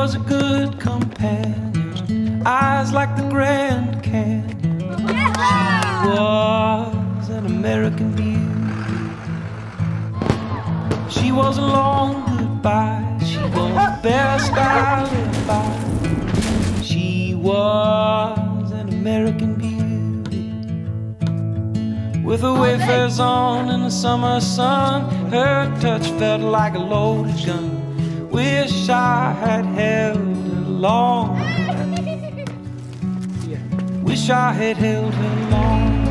was a good companion, eyes like the Grand Canyon. She was an American beauty. She was a long goodbye. She was the best I lived by. She was an American beauty. With her wafers on in the summer sun, her touch felt like a loaded gun. Wish I had held her long. Wish I had held her long.